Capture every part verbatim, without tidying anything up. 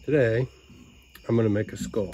Today, I'm going to make a skull.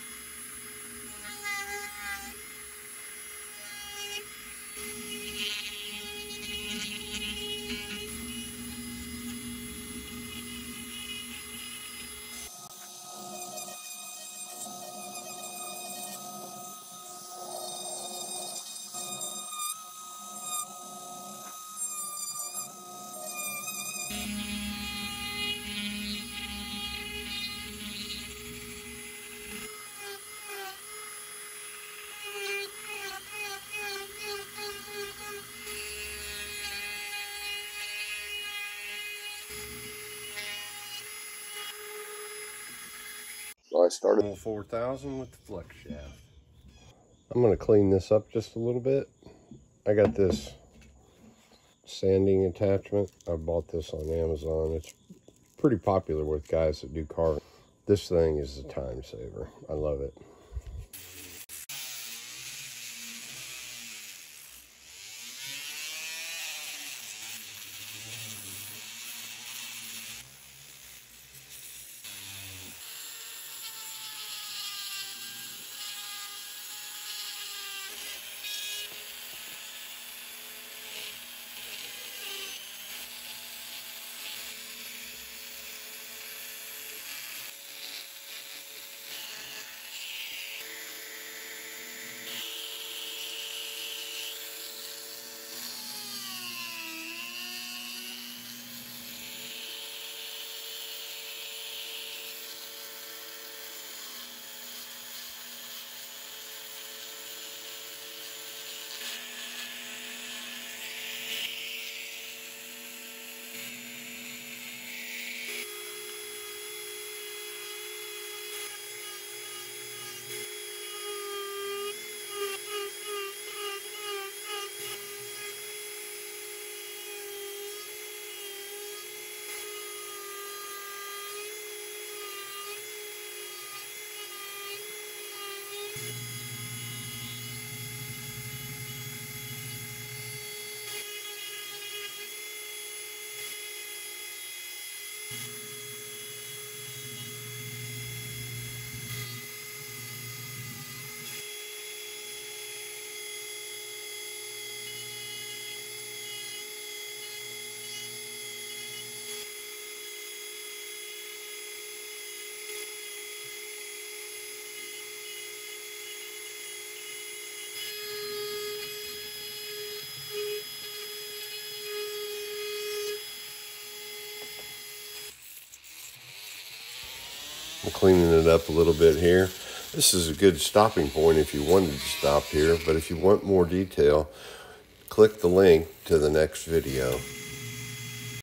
I started four thousand with the flex shaft. I'm going to clean this up just a little bit. I got this sanding attachment. I bought this on Amazon. It's pretty popular with guys that do carving. This thing is a time saver. I love it. I'm cleaning it up a little bit here. This is a good stopping point if you wanted to stop here, but if you want more detail, click the link to the next video.